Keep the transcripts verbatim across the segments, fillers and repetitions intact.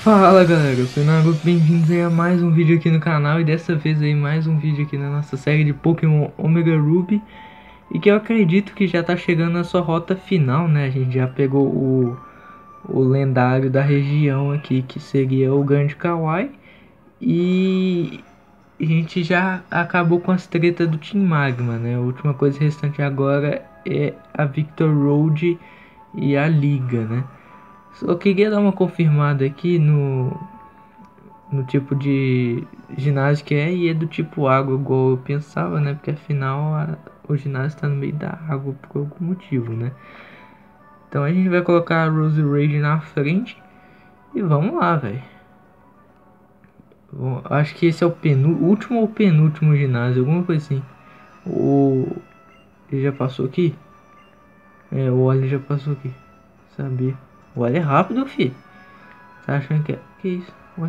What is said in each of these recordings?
Fala galera, eu sou o Naruto, bem-vindos aí a mais um vídeo aqui no canal. E dessa vez aí mais um vídeo aqui na nossa série de Pokémon Omega Ruby. E que eu acredito que já tá chegando na sua rota final, né? A gente já pegou o, o lendário da região aqui, que seria o Grande Kawaii. E a gente já acabou com as tretas do Team Magma, né? A última coisa restante agora é a Victor Road e a Liga, né? Só queria dar uma confirmada aqui no, no tipo de ginásio que é, e é do tipo água, igual eu pensava, né? Porque afinal a, o ginásio está no meio da água por algum motivo, né? Então a gente vai colocar a Rose Rage na frente e vamos lá, velho. Acho que esse é o penúltimo, último ou penúltimo ginásio, alguma coisa assim. O ele já passou aqui? É, o Oli já passou aqui. Sabia? O Oli é rápido, fi. Tá achando que é? Que isso? Ué?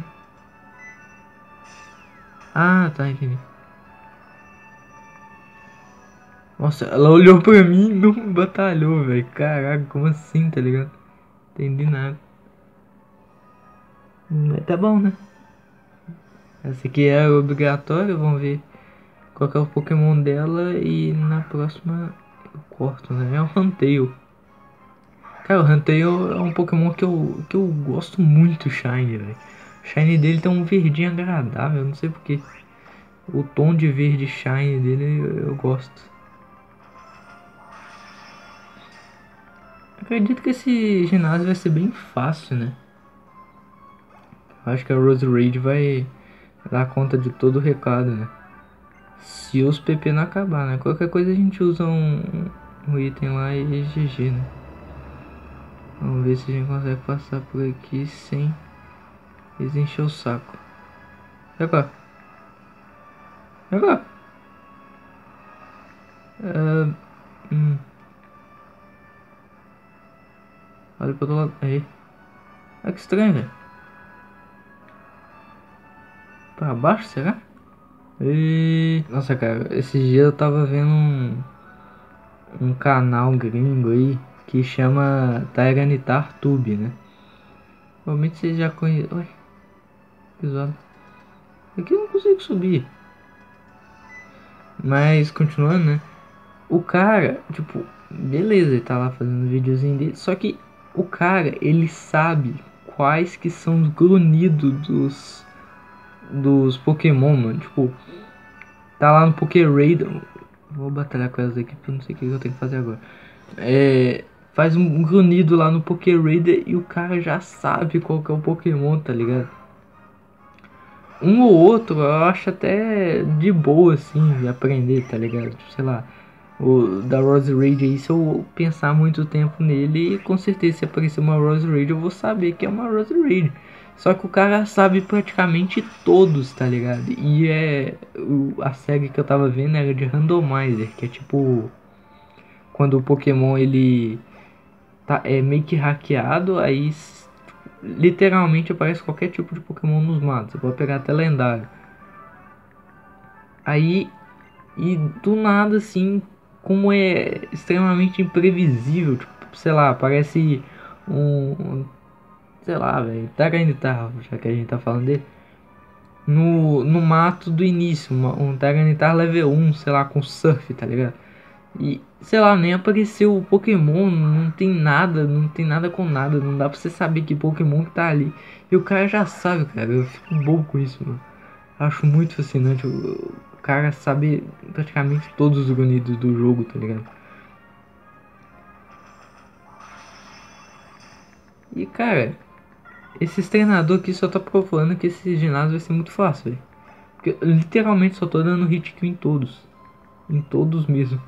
Ah, tá, entendi. Nossa, ela olhou pra mim e não batalhou, velho. Caraca, como assim, tá ligado? Entendi nada. Mas tá bom, né? Essa aqui é obrigatória, vamos ver qual que é o Pokémon dela e na próxima eu corto, né? É o Huntail. Cara, o Huntail é um Pokémon que eu, que eu gosto muito, Shiny, velho. O Shiny dele tem um verdinho agradável, não sei porquê. O tom de verde Shiny dele eu, eu gosto. Acredito que esse ginásio vai ser bem fácil, né? Acho que a Rose Raid vai dar conta de todo o recado, né? Se os P P não acabar, né? Qualquer coisa a gente usa um, um item lá e G G, né? Vamos ver se a gente consegue passar por aqui sem eles encher o saco. E agora? E agora? Uh, hum. Olha pro outro lado. Aí. Ah, que estranho, velho. Pra baixo, será? E... Nossa, cara, esses dias eu tava vendo um, um canal gringo aí que chama Tyranitar Tube, né? Provavelmente vocês já conhecem. Oi, episódio. Aqui eu não consigo subir. Mas continuando, né? O cara, tipo, beleza, ele tá lá fazendo o videozinho dele. Só que o cara, ele sabe quais que são os grunhidos dos, dos Pokémon, mano. Tipo, tá lá no Pokéraid. Vou batalhar com elas aqui porque eu não sei o que eu tenho que fazer agora. É, faz um grunhido lá no Pokéraid e o cara já sabe qual que é o Pokémon, tá ligado? Um ou outro eu acho até de boa assim de aprender, tá ligado? Tipo, sei lá, o da Rose Raid aí, se eu pensar muito tempo nele, com certeza se aparecer uma Rose Raid eu vou saber que é uma Rose Raid. Só que o cara sabe praticamente todos, tá ligado? E é o, a série que eu tava vendo era de Randomizer, que é tipo quando o Pokémon ele tá é meio que hackeado, aí literalmente aparece qualquer tipo de Pokémon nos matos. Você pode pegar até lendário. Aí, e do nada, assim, como é extremamente imprevisível, tipo, sei lá, parece um, um sei lá, velho, Tyranitar, já que a gente tá falando dele, no, no mato do início, uma, um Tyranitar level um, sei lá, com surf, tá ligado? E, sei lá, nem apareceu o Pokémon, não tem nada, não tem nada com nada, não dá pra você saber que Pokémon que tá ali. E o cara já sabe, cara, eu fico bobo com isso, mano. Acho muito fascinante. O, o cara sabe praticamente todos os unidos do jogo, tá ligado? E cara, esses treinadores aqui só tá provando que esse ginásio vai ser muito fácil, velho. Porque eu literalmente só tô dando hit kill em todos. Em todos mesmo.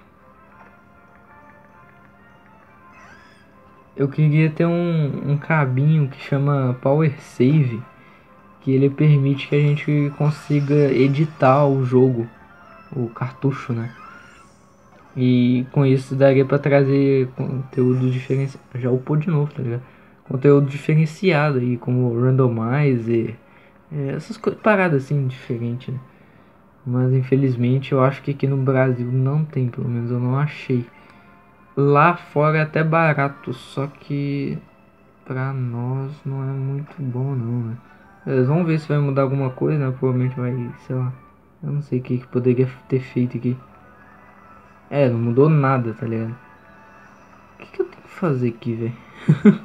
Eu queria ter um, um cabinho que chama Power Save, que ele permite que a gente consiga editar o jogo, o cartucho, né? E com isso daria pra trazer conteúdo diferenciado. Já upou de novo, tá ligado? Conteúdo diferenciado aí, como randomizer, é, essas coisas, paradas assim, diferentes, né? Mas infelizmente eu acho que aqui no Brasil não tem, pelo menos eu não achei. Lá fora é até barato, só que pra nós não é muito bom não, né? Eles vão ver se vai mudar alguma coisa, né? Provavelmente vai, sei lá. Eu não sei o que, que poderia ter feito aqui. É, não mudou nada, tá ligado? O que, que eu tenho que fazer aqui, velho?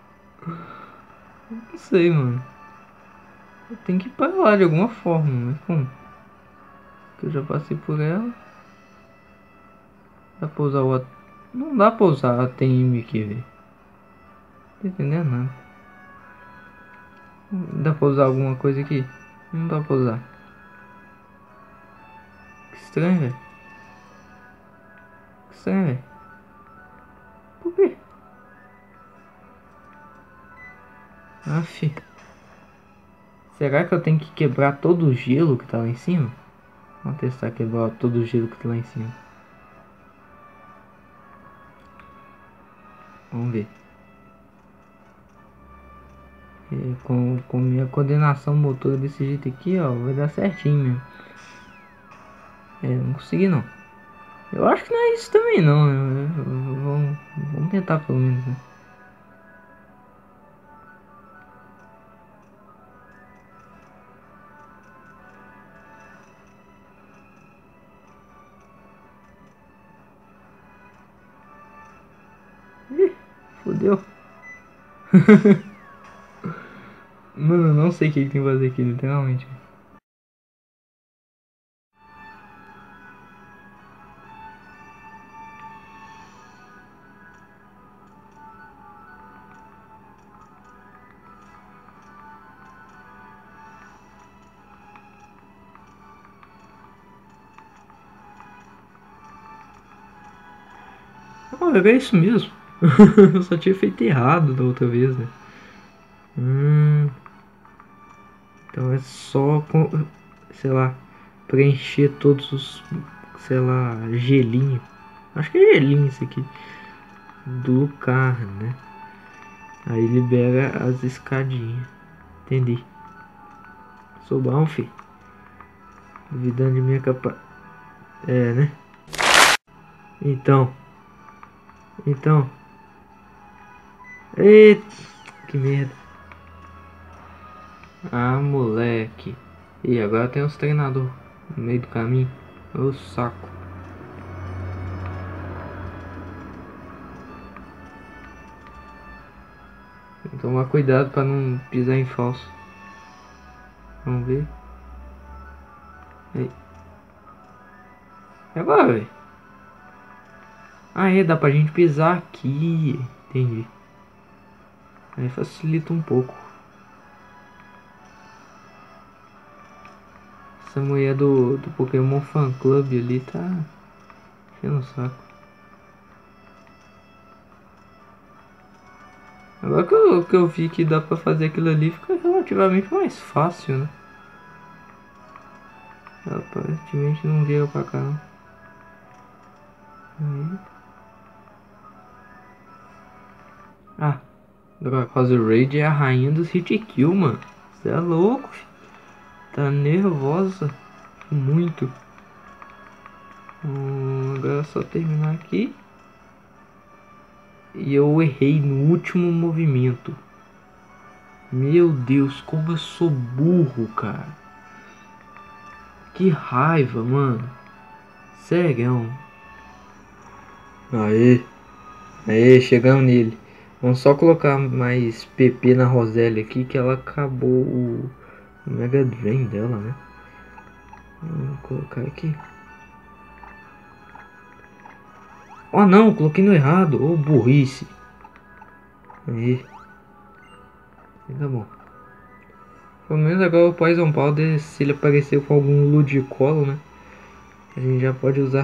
Não sei, mano. Eu tenho que ir pra lá de alguma forma, mas como? Que eu já passei por ela. Dá pra usar o... A- Não dá pra usar a T M aqui, velho. Não tô entendendo nada. Dá pra usar alguma coisa aqui? Não dá pra usar. Que estranho, velho. Que estranho, velho. Por quê? Aff. Será que eu tenho que quebrar todo o gelo que tá lá em cima? Vamos testar quebrar todo o gelo que tá lá em cima. Vamos ver. É, com, com minha coordenação motora desse jeito aqui, ó, vai dar certinho mesmo. É, não consegui não. Eu acho que não é isso também não, né? Vamos, vamos tentar pelo menos, né? Ih, fodeu. Mano, eu não sei o que, que tem que fazer aqui, literalmente. Ah, era isso mesmo. Eu só tinha feito errado da outra vez, né? Hum, então é só, com, sei lá, preencher todos os, sei lá, gelinho. Acho que é gelinho isso aqui. Do carro, né? Aí libera as escadinhas. Entendi. Sou bom, fi. Duvidando de minha capa... É, né? Então. Então. Eita. Que merda. Ah, moleque. E agora tem uns treinador no meio do caminho. Ô saco. Tem que tomar cuidado pra não pisar em falso. Vamos ver. Aí. E agora, velho? Ah, é, dá pra gente pisar aqui. Entendi. Aí facilita um pouco. Essa mulher do, do Pokémon Fan Club ali tá enchendo o saco. Agora que eu, que eu vi que dá pra fazer aquilo ali, fica relativamente mais fácil, né? Aparentemente não veio pra cá, não. Aí. Ah, Dracose Raid é a rainha dos hit kill, mano. Você é louco, filho. Tá nervosa. Muito. Hum, agora é só terminar aqui. E eu errei no último movimento. Meu Deus, como eu sou burro, cara. Que raiva, mano. Sério. Aê. Aê, chegamos nele. Vamos só colocar mais P P na Roseli aqui, que ela acabou o Mega Drain dela, né? Vou colocar aqui. Oh não, coloquei no errado. Ô, oh, burrice. Aí. Tá bom. Pelo menos agora o Poison Powder, se ele apareceu com algum Ludicolo, né? A gente já pode usar.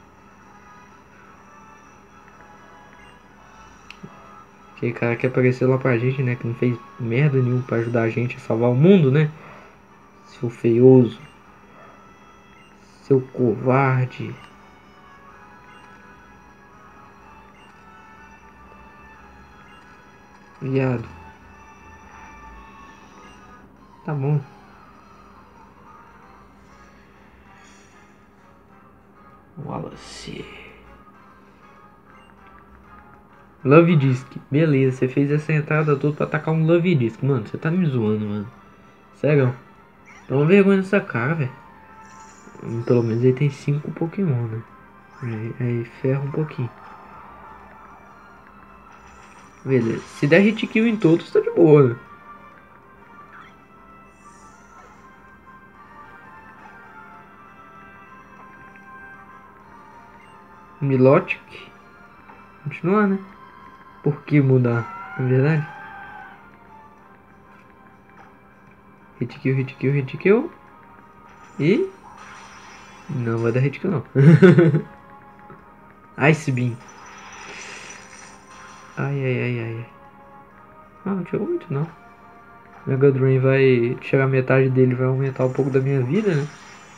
Aquele cara que apareceu lá pra gente, né? Que não fez merda nenhuma pra ajudar a gente a salvar o mundo, né? Seu feioso. Seu covarde. Viado. Tá bom. Wallace. Love Disc. Beleza, você fez essa entrada toda pra atacar um Love Disc. Mano, você tá me zoando, mano. Sério. Dá uma vergonha nessa cara, velho. Pelo menos ele tem cinco Pokémon, né? Aí, aí ferra um pouquinho. Beleza. Se der hit kill em todos, tá de boa, né? Milotic. Continua, né? Por que mudar? Na verdade. Hit kill, hit kill, hit kill. E... não vai dar hit kill, não. Ice Beam. Ai, ai, ai, ai. Ah, não tirou muito, não. Mega Drain vai tirar metade dele, vai aumentar um pouco da minha vida, né?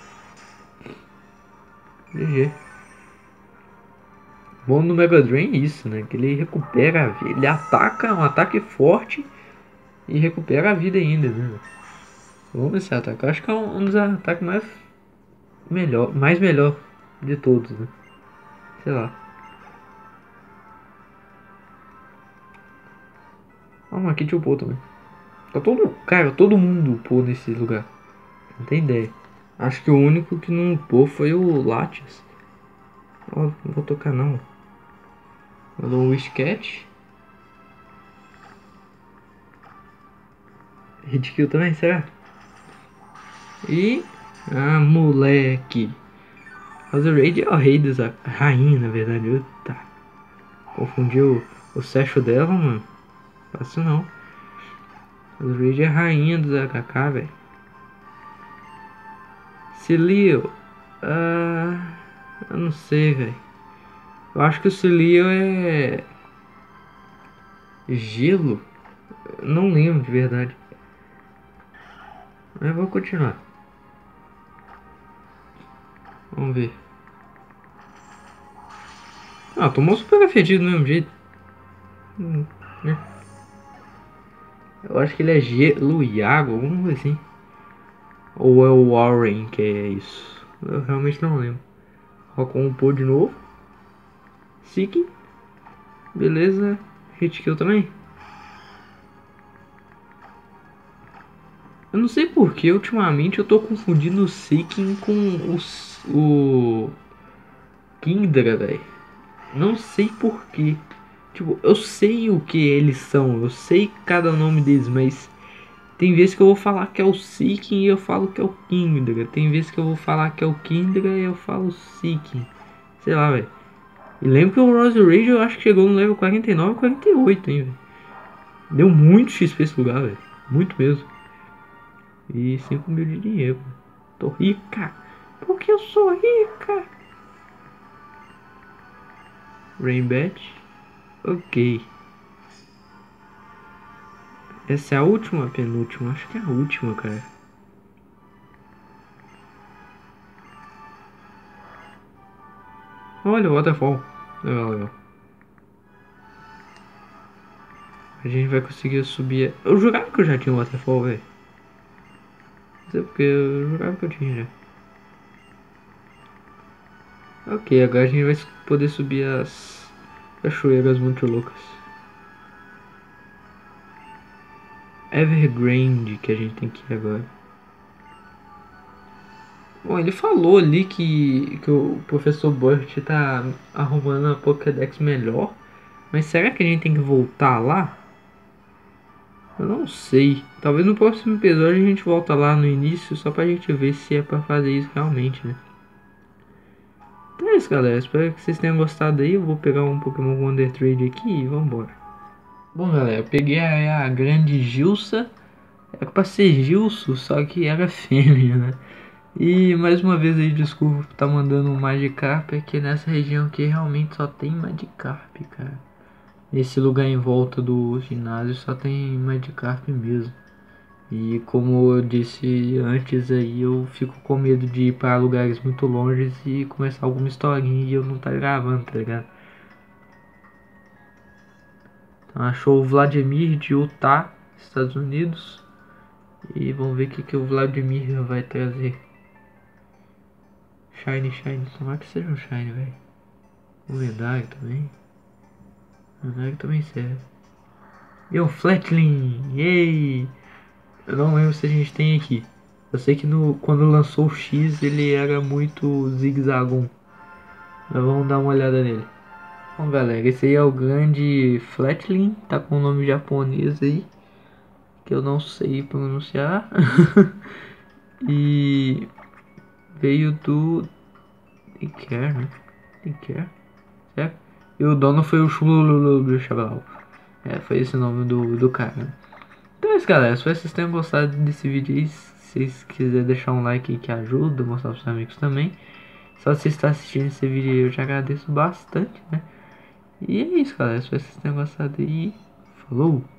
G G. Bom no Mega Drain é isso, né? Que ele recupera a vida. Ele ataca, um ataque forte e recupera a vida ainda, né? Vamos esse ataque. Eu acho que é um, um dos ataques mais melhor, mais melhor de todos, né? Sei lá. Ah, mas aqui te upou também. Tá todo, cara, todo mundo upou nesse lugar. Não tem ideia. Acho que o único que não upou foi o Latias. Ó, não vou tocar não. Mandou um Wishcat. Hit kill também, será? E... ah, moleque. Azuraid é o rei dos... a rainha, na verdade. Eita. Confundiu o Sesho dela, mano. Fácil não. Azuraid é a rainha dos H K, velho. Celio. Ah, eu não sei, velho. Eu acho que o Celio é... gelo? Eu não lembro de verdade. Mas vou continuar. Vamos ver. Ah, tomou super afetido do mesmo jeito. Hum, né? Eu acho que ele é gelo e água, alguma coisa assim. Ou é o Warren que é isso? Eu realmente não lembro. Rocou um pô de novo. Seeking. Beleza. Hit kill também. Eu não sei porque ultimamente eu tô confundindo o Seeking com os, o Kingdra, velho. Não sei porquê. Tipo, eu sei o que eles são. Eu sei cada nome deles, mas... tem vezes que eu vou falar que é o Seeking e eu falo que é o Kingdra. Tem vezes que eu vou falar que é o Kingdra e eu falo Seeking. Sei lá, velho. E lembro que o Rose Rage eu acho que chegou no level quarenta e nove, quarenta e oito, hein, velho. Deu muito X P esse lugar, velho. Muito mesmo. E cinco mil de dinheiro. Tô rica. Porque eu sou rica. Rainbat. Ok. Essa é a última, penúltima? Acho que é a última, cara. Olha o Waterfall. Legal, legal. A gente vai conseguir subir. Eu jurava que eu já tinha um Waterfall, velho. Não sei porque eu jurava que eu tinha já. Ok, agora a gente vai poder subir as cachoeiras muito loucas. Evergrande que a gente tem que ir agora. Bom, ele falou ali que, que o professor Burt tá arrumando a Pokédex melhor. Mas será que a gente tem que voltar lá? Eu não sei. Talvez no próximo episódio a gente volta lá no início só pra gente ver se é pra fazer isso realmente, né? Então é isso, galera. Espero que vocês tenham gostado aí. Eu vou pegar um Pokémon Wonder Trade aqui e vambora. Bom, galera, eu peguei a, a grande Gilsa. Era pra ser Gilso, só que era fêmea, né? E mais uma vez aí, desculpa por tá mandando um Magikarp, é que nessa região aqui realmente só tem Magikarp, cara. Nesse lugar em volta do ginásio só tem Magikarp mesmo. E como eu disse antes aí, eu fico com medo de ir para lugares muito longe e começar alguma historinha e eu não tá gravando, tá ligado? Então achou o Vladimir de Utah, Estados Unidos. E vamos ver o que, que o Vladimir vai trazer. Shine, Shine, tomara que seja um Shine, velho. Um lendário também. Não é que também serve. E o Flatling! Yay! Eu não lembro se a gente tem aqui. Eu sei que no, quando lançou o X ele era muito zigue-zagon. Mas vamos dar uma olhada nele. Bom galera, esse aí é o grande Flatling. Tá com o nome japonês aí, que eu não sei pronunciar. E veio do Daycare, né? Daycare, certo? E o dono foi o Chulululu Chaval. É, foi esse o nome do, do cara. Então é isso, galera. Espero que vocês tenham gostado desse vídeo aí. Se vocês quiserem deixar um like aí que ajuda, mostrar para os amigos também. Só se você está assistindo esse vídeo aí, eu já agradeço bastante, né? E é isso, galera. Espero que vocês tenham gostado aí. Falou!